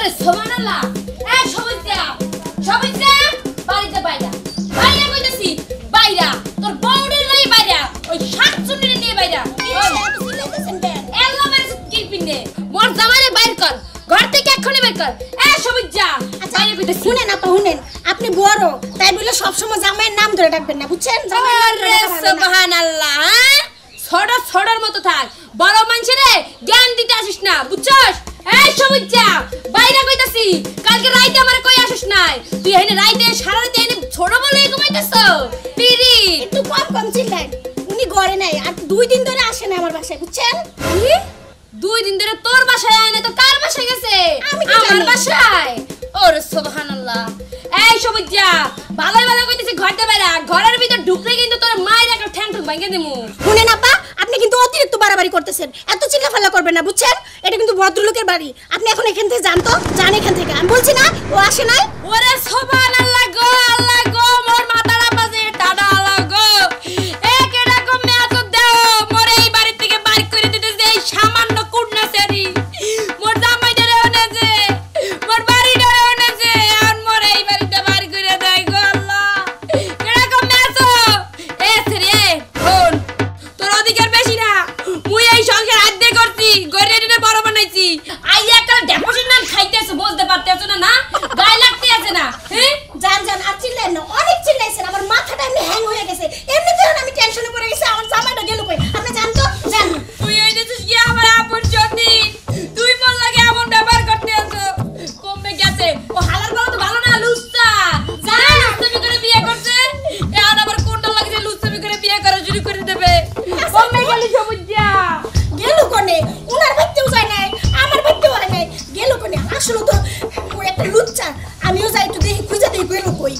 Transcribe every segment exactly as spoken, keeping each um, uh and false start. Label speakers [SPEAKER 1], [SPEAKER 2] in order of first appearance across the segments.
[SPEAKER 1] ওরে সুবহানাল্লাহ এই সবুজা সবুজা বাইরে বাইরে বাইরে কইতাছি বাইরে তোর বউডের লই বাইরে ওই শাকচুন্নি নিয়ে বাইরে কি এত চিল্লাইতেছেন কেন এল্লা মেরে কি পিনে মোর জামাইরে বাইর কর ঘর থেকে এক্ষুনি বের কর এই সবুজা বাইরে কইতাছি শুনেন আপা শুনেন আপনি বড় তাই বলে সব সময় জামাইয়ের নাম ধরে ডাকবেন না বুঝছেন আরে সুবহানাল্লাহ ছোট ছোটর মতো থাক বড় মানুষেরে জ্ঞান দিতে আসিস না বুঝছস এই সবুজা বাইরে কইতাছি কালকে রাইতে আমারে কই আসিস নাই তুই এনে রাইতে সারা রাতে এনে ছোট বলে ঘুমাইতেছ পিরি একটু কম কম চিল্লাই উনি ঘরে নাই আর দুই দিন ধরে আসে না আমার বাসায় বুঝছেন কি দুই দিন ধরে তোর বাসায় আয় না তো কার বাসায় গেছে আমার বাসায় ওরে সুবহানাল্লাহ এই সবুজা ভালোই ভালো কইতেছি ঘরতে বাইরা ঘরের ভিতর ঢুকলে কিন্তু তোর মায়ের একটা ঠ্যাং ঠুক ভাঙিয়ে দিমু শুনেন আপা আপনি কিন্তু অতিরিক্ত বাড়াবাড়ি করতেছেন এত চিল্লাফাল্লা করবেন না বুঝছেন এটা কিন্তু ভদ্রলোকের বাড়ি আপনি এখন এখান থেকে যান তো যান এখান থেকে আমি বলছি না ও আসে নাই ওরে সুবহানাল্লাহ গো আল্লাহ গো মোর মাথাটা বাজে টাডা আল্লাহ গো এক এরকম মেয়াদ দাও মোর এই বাড়ি থেকে বাইর করে দিতে যে এই সামান্য কুডনা সেরি মোর জামাই ধরে ওনেছে মোর বাড়ি ধরে ওনেছে আর মোর এই বাড়িতে বাইর করে দেয় গো আল্লাহ এরকম মেয়াদ এ সেরি এ ফোন তোর অধিকার বেশি না মুই এই সংসার আদ্যে করছি গড়ে দিনে বড় বানাইছি আইয়া একটা ডেপোজিট না খাইতেছ বুঝতে পারতেছ না না গায় লাগতে আছে না হ্যাঁ জান জান আর চিল্লেন না অনেক চিল্লাইছেন আমার মাথাটা এমনি হ্যাং হয়ে গেছে এমনিতেও আমি টেনশনে পড়ে গেছি আমার জামাইটা গেল কই আপনি জান তো জান তুই এই দিছিস কি আমার আপন জনি তুই মোর লাগে এমন ব্যবহার করতে আছো কমবে গেছে ও হালার বড় তো ভালো না লুচ্চা জান তুমি করে বিয়ে করছে এখন আবার কোনটা লাগছে লুচ্চামি করে বিয়ে করা শুরু করে দেবে কমবে গেল সবুজা গেল কোনে উনার বাড়িতেও যায় নাই আমার বাড়িতেও হয় নাই গেল কোনে আসলে তো ও একটা লুচ্চা আমিও যাই তো দেখি খুঁজে দেই গেল কই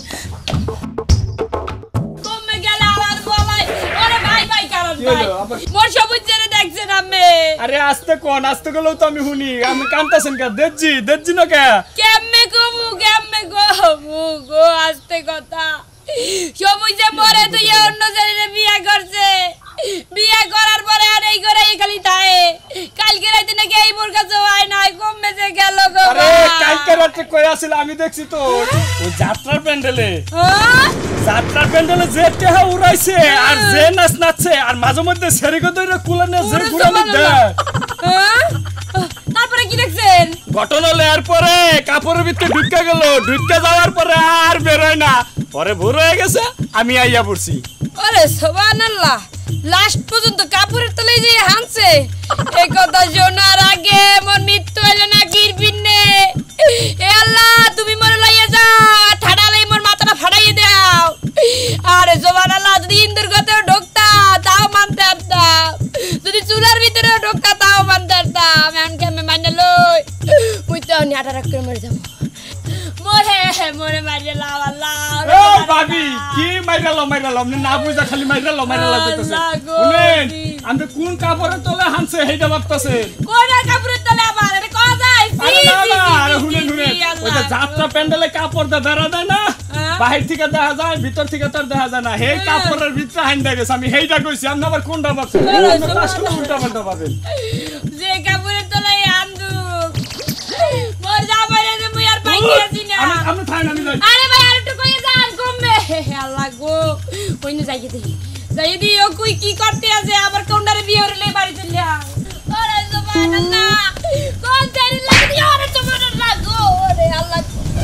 [SPEAKER 1] কমবে গেল আর বলাই ওরে ভাই ভাই কারণ ভাই মোর সবুজেরে দেখছেন আমি
[SPEAKER 2] আরে আস্তে কোন আস্তে গেলেও তো আমি শুনি আমি কান্তাছেন কা দেখজি দেখজি না কে
[SPEAKER 1] কেমনে কমু কেমনে গমু গো আস্তে কথা সবুজে মরে তুই অন্য ছেলেরে বিয়ে করছে বিয়ে করার পরে আর এই করে খালি তায়ে কালকে রাতে নাকি এই মোর কাছে হয় নাই কমবে যে গেল গো
[SPEAKER 2] আরে কালকে রাতে কই আছিল আমি দেখছি তো ওই যাত্রার প্যান্ডেলে
[SPEAKER 1] হ্যাঁ
[SPEAKER 2] যাত্রার প্যান্ডেলে যে টেহা উড়াইছে আর যে নাচ নাচছে আর মাঝে মধ্যে সেরিগো দইরে কুলানে যে ঘুরানো দেয়
[SPEAKER 1] হ্যাঁ তারপরে কি দেখছেন
[SPEAKER 2] ঘটনা লেয়ার পরে কাপড়ের ভিতরে ঢুকে গেল ঢুকে যাওয়ার পরে আর বের হয় না পরে ভোর হয়ে গেছে আমি আইয়া পড়ছি
[SPEAKER 1] আরে সুবহানাল্লাহ লাস্ট পর্যন্ত কাপড়ের তলে যে হানছে এই কথা শোনার আগে মোর মৃত্যু হইল না গিরবিনে এ আল্লাহ তুমি মোর লইয়া যাও ঠাডা লই মোর মাথাটা ফাড়াইয়ে দাও আরে সুবহানাল্লাহ যদি ইন্দুর গতে ঢোকতা তাও মানতে পারতাম যদি চুলার ভিতরে ঢোকতা তাও মানতে পারতাম এখন কেমনে মানে লই মুই তো নিয়াটা রাখ করে মরে যাব মোরে মোরে মাইরে লাও আল্লাহ
[SPEAKER 2] ও ভাবি কি মাইরালো মাইরালো আপনি না বুঝা খালি মাইরালো মাইরালো কইতাছে শুনেন আমি কোন কাপড়ের তলে হানছে হেইটা ভাবতাছে
[SPEAKER 1] কোন কাপড়ের তলে আবার আরে কই যায়
[SPEAKER 2] আরে না না আরে শুনেন শুনেন ওই যে যাত্রা প্যান্ডেলে কাপড় দা বেরা দেয় না বাহির থেকে দেখা যায় ভিতর থেকে তো দেখা যায় না হেই কাপড়ের ভিতরে হাইন্দা গেছে আমি হেইটা কইছি আপনি আবার কোনটা ভাবছেন আসলে উল্টা পাল্টা ভাবেন
[SPEAKER 1] যে কাপড়ের তলে আন্দু মোর জামাইরে যে মুই আর পাইতে আছি না
[SPEAKER 2] আমি আমি থাই না আমি যাই
[SPEAKER 1] আরে ভাই আর একটু কই যান কমবে আল্লাহ গো কইনে যাইয়ে দেই যাইয়ে দি ও কই কি করতে আছে আবার কোনটারে বিয়ে হইলে বাড়ি চলে আ আরে সুবহানাল্লাহ কোন তেরি লাগি আরে সুবহানাল্লাহ গো আরে আল্লাহ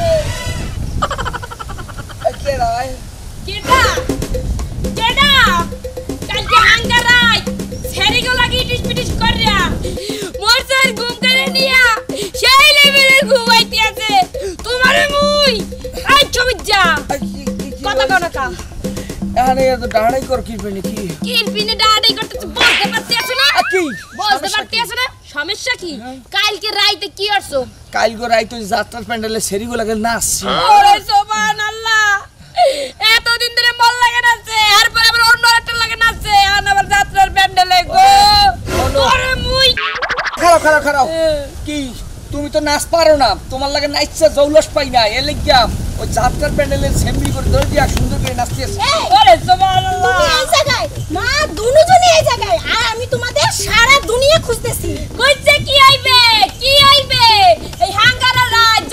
[SPEAKER 3] কেডা
[SPEAKER 1] কেডা কেডা কালকে হাঙ্গারাই ছেড়িগো লাগি টিস পিটিস করিয়া মোর স্যার ঘুম করে নিয়া সেই লেভেলের ঘুমাইতে আছে তোমারে মুই আই ছবিজা কথা কোন কা
[SPEAKER 3] এখানে তো ডাড়াই কর কি পেনি কি
[SPEAKER 1] কি পিনে ডাড়াই করতেছ বলতে পারতেছ না
[SPEAKER 3] কি
[SPEAKER 1] বলতে পারতেছ না সমস্যা কি কালকে রাইতে কি করছো
[SPEAKER 3] কালকে রাইতে যাত্রার প্যান্ডেলে সেরিগো লাগে নাচছি
[SPEAKER 1] ওরে সুবহানাল্লাহ এতদিন ধরে মল লাগে নাচছে আর পরে আবার অন্য একটা লাগে নাচছে আর আবার যাত্রার প্যান্ডেলে গো ওরে মুই
[SPEAKER 3] খারাপ খারাপ খারাপ কি তুমি তো নাচ পারো না তোমার লাগে নাচছে জৌলস পাই না এ লাগিয়া ওই যাত্রার প্যান্ডেলের সেমবি করে ধরে দিয়া সুন্দর করে নাচতেছে
[SPEAKER 1] ওরে সুবহানাল্লাহ
[SPEAKER 4] তুমি এই জায়গায় মা দুনুজনই এই জায়গায় আর আমি তোমাদের সারা দুনিয়া খুঁজতেছি
[SPEAKER 1] কইছে কি আইবে কি আইবে এই হাঙ্গারা রাত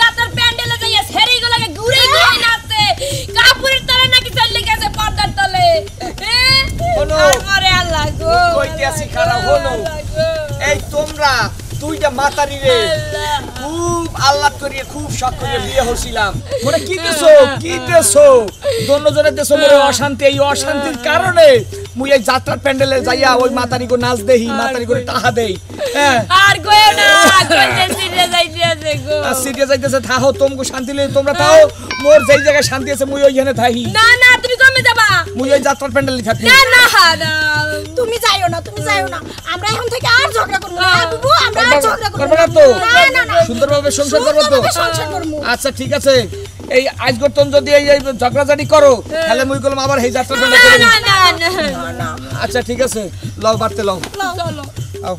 [SPEAKER 3] মাতারি রে খুব আল্লাহ করিয়ে খুব শখ করিয়ে বিয়ে হইছিলাম মনে কি দেছো কি দেছো দোনোজনের দেছো মনে অশান্তি এই অশান্তির কারণে মুই এই যাত্রার প্যান্ডেলে যাইয়া ওই মাতারি গো নাচ দেহি মাতারি করে টাহা দেই হ্যাঁ
[SPEAKER 1] আর কইও না কইতে সিরিয়াস যাইতেছে গো
[SPEAKER 3] আর সিরিয়াস যাইতেছে থাও তোমগো শান্তি লই তোমরা থাও মোর যেই জায়গায় শান্তি আছে মুই ওইখানে থাকি
[SPEAKER 1] না না তুমি কমে যাবা
[SPEAKER 3] মুই ওই যাত্রার প্যান্ডেলে থাকি
[SPEAKER 1] না না না
[SPEAKER 4] তুমি যাইও না তুমি যাইও না আমরা এখন থেকে আর ঝগড়া করব না বাবু আমরা আর ঝগড়া করব
[SPEAKER 3] করবে না তো
[SPEAKER 4] না না না
[SPEAKER 3] সুন্দরভাবে সংসার করব তো
[SPEAKER 4] সুন্দরভাবে সংসার করব
[SPEAKER 3] আচ্ছা ঠিক আছে এই আজ গতন যদি এই এই ঝগড়াঝাটি করো তাহলে মুই কলম আবার এই যাত্রা প্যান্ডেলে করব
[SPEAKER 1] না না না
[SPEAKER 3] আচ্ছা ঠিক আছে লও বাড়তে লও
[SPEAKER 1] চলো
[SPEAKER 3] আও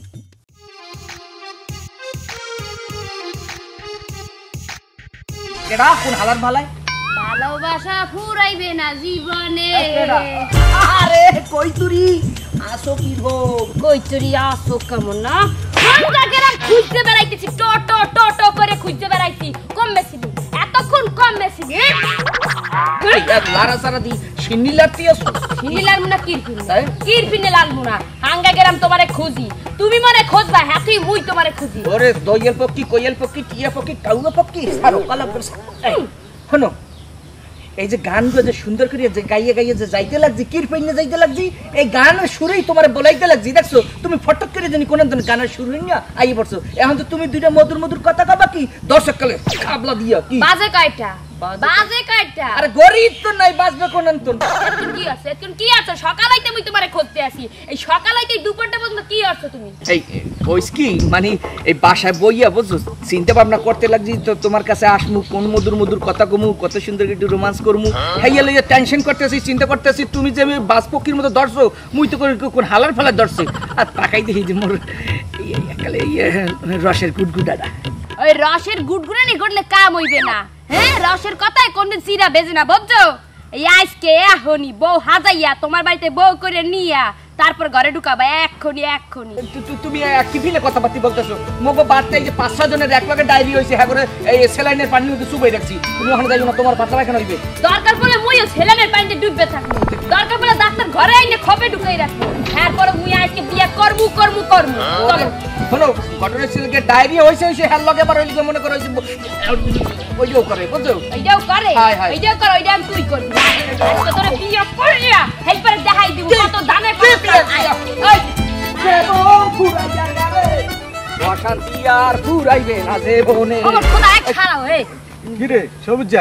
[SPEAKER 3] কেডা কোন হালার ভালাই
[SPEAKER 1] ভালোবাসা ফুরাইবে না জীবনে
[SPEAKER 3] আরে কই তুরি আসো কি গো
[SPEAKER 1] কই তুই আসো কেমন না সন্ধ্যাকেরা খুঁজতে বেড়াইতেছি টো টো টো টো করে খুঁজতে বেড়াইছি কম বেশি এতক্ষণ কম বেশি
[SPEAKER 3] লারা সারা দি সিন্নি লাতি আসো
[SPEAKER 1] সিন্নি লাগবো না কির পিনে কির পিনে লাগবো না হাঙ্গা গেরাম তোমারে খুঁজি তুমি মনে খুঁজবা হাতি মুই তোমারে খুঁজি
[SPEAKER 3] ওরে দইয়েল পক্ষী কোয়েল পক্ষী টিয়া পক্ষী কাউয়া পক্ষী সারো কালা পরসা শোনো এই যে গানগুলো যে সুন্দর করে যে গাইয়ে গাইয়ে যে যাইতে লাগছি কির পেইনে যাইতে লাগছি এই গানের সুরেই তোমারে বলাইতে লাগছি দেখছো তুমি ফটক করে জানি কোন দিন গানের সুর হইনা আই পড়ছো এখন তো তুমি দুইটা মধুর মধুর কথা কবা কি দর্শক কালে খাবলা দিয়া কি
[SPEAKER 1] বাজে কয়টা বাজে কয়টা
[SPEAKER 3] আরে গরিব তো নাই বাজবে কোন অন্তর
[SPEAKER 1] এখন কি আছে এখন কি আছে সকালাইতে আমি তোমারে খুঁজতে আসি এই সকালাইতে দুপুরটা পর্যন্ত কি আছো তুমি
[SPEAKER 3] এই ওইস কি মানে এই বাসায় বইয়া বুঝছো চিন্তা ভাবনা করতে লাগছি তো তোমার কাছে আসমু কোন মধুর মধুর কথা কমু কত সুন্দর একটু রোমান্স করমু হাইয়া লইয়া টেনশন করতেছি চিন্তা করতেছি তুমি যে আমি বাসপক্ষীর মতো ধরছো মুই তো কোন হালার ফালার ধরছি আর তাকাই দেখি যে মোর একালে রসের গুটগুটাটা
[SPEAKER 1] ওই রসের গুটগুটানি করলে কাম হইবে না হ্যাঁ রসের কথায় কোনদিন সিরা বেজে না বুঝছো এই আজকে এখনই বউ হাজাইয়া তোমার বাড়িতে বউ করে নিয়া তারপর ঘরে ঢুকাবা এক্ষুনি এক্ষুনি
[SPEAKER 3] তুমি কি ফিলে কথাবার্তা বলতেছো মগো বাড়তে এই যে পাঁচ ছয় জনের এক লগে ডায়রি হইছে হ্যাঁ করে এই স্যালাইনের পানির মধ্যে চুবাই রাখছি তুমি ওখানে যাইও না তোমার পাতা রাখা হইবে
[SPEAKER 1] দরকার পড়লে মুইও ছেলেনের পানিতে ডুববে থাকবো দরকার পড়লে ডাক্তার ঘরে আইনে খপে ঢুকাই রাখবো এরপর মুই আজকে বিয়ে করবো করবো করবো চলো
[SPEAKER 3] শোনো ঘটনা ছিল যে ডায়রি হইছে হইছে হ্যাঁ লগে আবার হইলে মনে করো ওইটাও করে বুঝছো
[SPEAKER 1] এইটাও করে এইটাও করে ওইটা আমি তুই করবি আজকে তোরে বিয়ে করিয়া হেলপারে দেখাই দিব কত দামে পাবি ওই
[SPEAKER 3] কেমন পুরা জায়গারে অশান্তি আর পুরাইবে না জীবনে
[SPEAKER 1] আমার খোদা এক খারাপ হে
[SPEAKER 2] কি রে সবুজা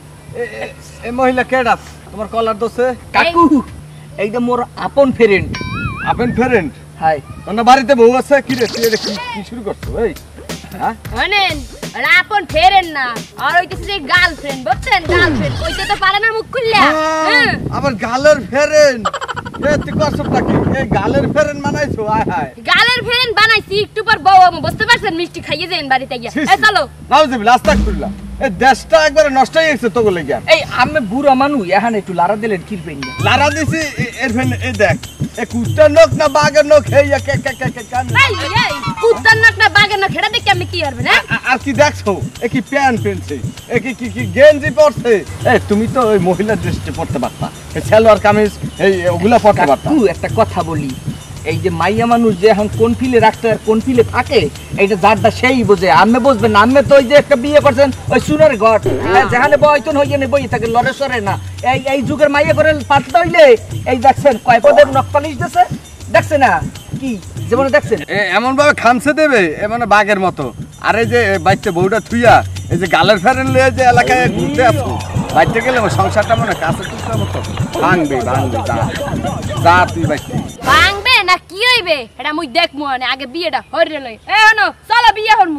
[SPEAKER 2] এই মহিলা কেডা তোমার কলার দোষে
[SPEAKER 3] কাকু এইটা মোর আপন ফ্রেন্ড
[SPEAKER 2] আপন ফ্রেন্ড
[SPEAKER 3] হাই
[SPEAKER 2] তোমার বাড়িতে বউ আছে কি রে তুই এটা কি কি শুরু করছো এই হ্যাঁ
[SPEAKER 1] শুনেন ওরা আপন ফেরেন না আর হইতেছে যে গার্লফ্রেন্ড বুঝছেন গার্লফ্রেন্ড কইতে তো পারে না মুখ খুললা হ্যাঁ
[SPEAKER 2] আবার গালের ফ্রেন্ড এ তুই করছ নাকি এই গালের ফ্রেন্ড বানাইছো আয় হায়
[SPEAKER 1] গালের ফেরেন বানাইছি একটু পর বউ আমি বুঝতে পারছেন মিষ্টি খাইয়ে যাবেন বাড়িতে গিয়া এই চলো
[SPEAKER 2] নাউজিবিল আস্তাগফিরুল্লাহ এই দেশটা একবারে নষ্ট হয়ে গেছে তোকে লাগিয়া
[SPEAKER 3] এই আমি বুড়া মানু এখন একটু লারা দিলেন কি পেন
[SPEAKER 2] লারা দিছি এর ফেন এই দেখ এ কুত্তার নখ না বাঘের নখ এই কে কে কে কে কান
[SPEAKER 1] এই এই কুত্তার নাক না বাঘের নাক হেডা দেখি আমি কি করব না
[SPEAKER 2] আর কি দেখছো এ কি প্যান্ট পেনছে এ কি কি কি গেঞ্জি পরছে এ তুমি তো ওই মহিলা ড্রেসটা পরতে পারতা এই সালোয়ার কামিজ এই ওগুলা পরতে পারতা
[SPEAKER 3] কাকু একটা কথা বলি এই যে মাইয়া মানুষ যে এখন কোন ফিলে রাখতে আর কোন ফিলে থাকে এইটা যারটা সেই বোঝে আমি বুঝবেন না আমি তো ওই যে একটা বিয়ে করছেন ওই সুনের ঘর যেখানে বয়তন হইয়ে নে বই থাকে লড়ে সরে না এই এই যুগের মাইয়া করে পাতলা হইলে এই দেখছেন কয় পদের নখ পালিশ দিছে দেখছেন না কি যেমন দেখছেন
[SPEAKER 2] এমন ভাবে খামছে দেবে এমন বাঘের মতো আরে যে বাইতে বউটা থুইয়া এই যে গালের ফেরেন লয়ে যে এলাকায় ঘুরতে আসো বাইতে গেলে সংসারটা মনে কাছে টুকটার মতো ভাঙবে ভাঙবে যা যা তুই বাইতে
[SPEAKER 1] ভাঙবে না কি হইবে এটা মুই দেখমু না আগে বিয়েটা হইরে লই এ হনো চলো বিয়ে হরমু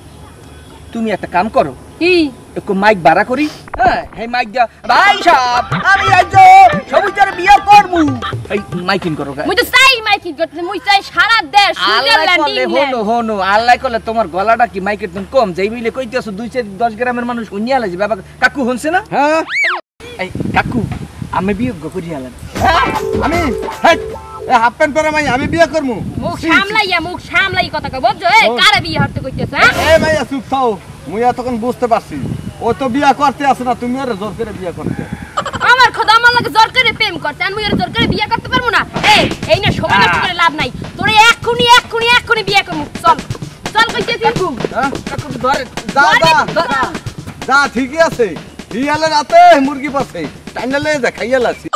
[SPEAKER 3] তুমি একটা কাম করো
[SPEAKER 1] কি
[SPEAKER 3] একটু মাইক ভাড়া করি হ্যাঁ এই মাইক দিয়া ভাই সাহেব আমি আজ সবুজের বিয়ে করবো এই মাইকিং করো
[SPEAKER 1] মুই তো চাই মাইকিং করতে মুই চাই সারা দেশ সুইজারল্যান্ড ইংল্যান্ড
[SPEAKER 3] হনো হনো আল্লাহ কলে তোমার গলাটা কি মাইকের তুমি কম যাই বইলে কইতেছো দুই চার দশ গ্রামের মানুষ শুনিয়া লাগবে বাবা কাকু হনছে না
[SPEAKER 2] হ্যাঁ
[SPEAKER 3] এই কাকু আমি বিয়ে করি আলাম
[SPEAKER 2] আমি হেট এ হাফ প্যান্ট পরে মাই আমি বিয়ে করমু
[SPEAKER 1] মুখ সামলাইয়া মুখ সামলাই কথা কই বুঝছো এ কারে বিয়ে হতে কইতেছ হ্যাঁ
[SPEAKER 2] এ মাইয়া চুপ থাও মুই তখন বুঝতে পারছি ও তো বিয়ে করতে আসে না তুমি ওরে জোর করে বিয়ে করতে
[SPEAKER 1] আমার খোদা আমার লাগে জোর করে প্রেম করতে আমি ওরে জোর করে বিয়ে করতে পারবো না এই এই না সময় নষ্ট করে লাভ নাই তোরে এক্ষুনি এক্ষুনি এক্ষুনি বিয়ে করমু চল চল কইতেছি খুব
[SPEAKER 5] হ্যাঁ ধরে যা যা যা ঠিকই আছে হিয়ালে রাতে মুরগি পাছে টাইনালে যা খাইয়া লাছি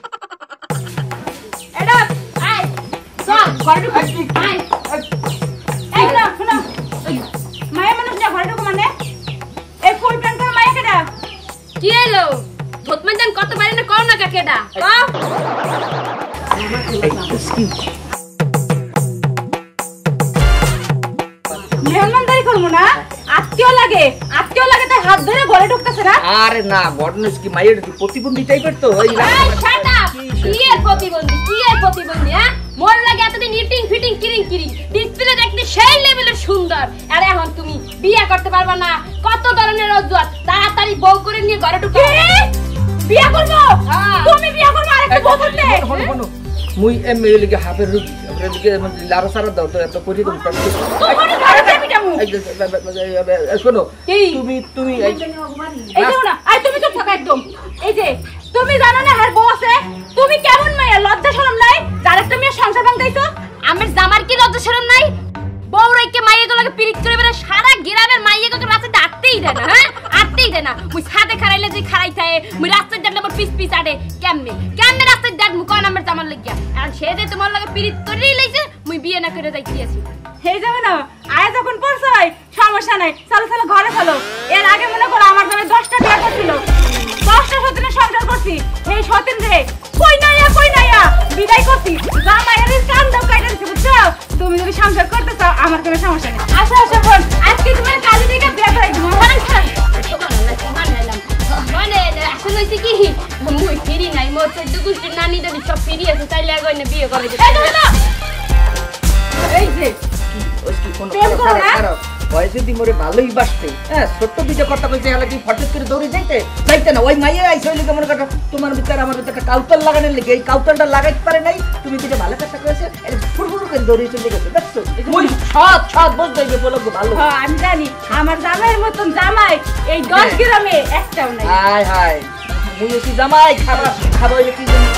[SPEAKER 1] এটা আই চল ঘরে ঢুক আই এই না শোনো মায়া মানুষ না ঘরে ঢুক মানে এই ফুল প্যান্ট পরা মায়া কেডা কি হলো ধতমান জান কত পারে না কও না কাকেডা কও মেহমানদারি করব না আত্মীয় লাগে আত্মীয় লাগে তাই হাত ধরে ঘরে ঢুকতেছে না
[SPEAKER 3] আরে না ঘটনাস কি মায়ের কি প্রতিবন্ধী টাইপের তো ওই
[SPEAKER 1] এই শাট আপ কি এর প্রতিবন্ধী কি এর প্রতিবন্ধী হ্যাঁ মোর লাগে এতদিন ইটিং ফিটিং কিরিং কিরিং ডিসপ্লে দেখতে সেই লেভেলের সুন্দর আর এখন তুমি বিয়ে করতে পারবা না কত ধরনের অজুহাত তাড়াতাড়ি বউ করে নিয়ে ঘরে ঢুকো বিয়ে করব তুমি বিয়ে করবে আরেকটা বউ করতে
[SPEAKER 3] শোনো শোনো মুই এম এ লিগে হাফের রুগী আমরা লিগে লারা সারা দাও তো এত করি তুমি
[SPEAKER 1] তোমার ঘরে যাবি যাবো
[SPEAKER 3] শোনো তুমি তুমি
[SPEAKER 1] এই দেখো না আই তুমি চুপ থাকো একদম এই যে তুমি জানো না হার বউ আছে তুমি কেমন মেয়ে লজ্জা শরম নাই যার একটা মেয়ে সংসার ভাঙতাইছো আমার জামার কি লজ্জা শরম নাই বউ রাইকে মাইয়াগুলোকে পিরিত করে বেরে সারা গ্রামের মাইয়াগুলোকে রাস্তায় আটতেই দেয় না হ্যাঁ আটতেই দেয় না মুই ছাদে খারাইলে যে খারাই থাকে মুই রাস্তায় দেখলে আমার পিস পিস আটে কেমনে কেমনে রাস্তায় দেখ মুই কোন আমার জামার লাগিয়া আর সে যে তোমার লাগে পিরিত করেই লইছে মুই বিয়ে না করে যাইতে আছি হে যাবে না আয় যখন পড়ছই সমস্যা নাই চলো চলো ঘরে চলো এর আগে মনে করো আমার ঘরে দশটা বিয়ে করছিল দশটা সতীনের সংসার করছি এই সতীন রে কই নাইয়া কই নাইয়া বিদায় করছি জামাইয়ের কান দাও কাইটা দিছি বুঝছো তুমি যদি সংসার করতে চাও আমার কোনো সমস্যা নেই আসো আসো বোন আজকে তোমার কাজে থেকে বিয়ে করে দিব মানে মানে আসলে হইছে কি মুই ফিরি নাই মোর চোদ্দ গোষ্ঠীর নানি দাদি সব ফিরি আছে তাইলে আগে না বিয়ে করে এই যে
[SPEAKER 3] বয়সে দি মোরে ভালোই বাসতে হ্যাঁ ছোট্ট ভিডিও করতে কইছে হলে কি ফটক করে দৌড়ে যাইতে যাইতে না ওই মাইয়া আইছে হইলে কেমন কাটা তোমার ভিতরে আমার ভিতরে একটা কাউতাল লাগানোর লেগে এই কাউতালটা লাগাইতে পারে নাই তুমি যেটা ভালো কাজটা করেছে ফুরফুর করে দৌড়ে চলে গেছে দেখছো ওই সৎ সৎ বুঝতে যে বলো ভালো
[SPEAKER 1] হ্যাঁ আমি জানি আমার জামাইয়ের মতন জামাই এই দশ গ্রামে একটাও নাই
[SPEAKER 3] হায় হায় মুই কি জামাই খাবার খাবার হইলে কি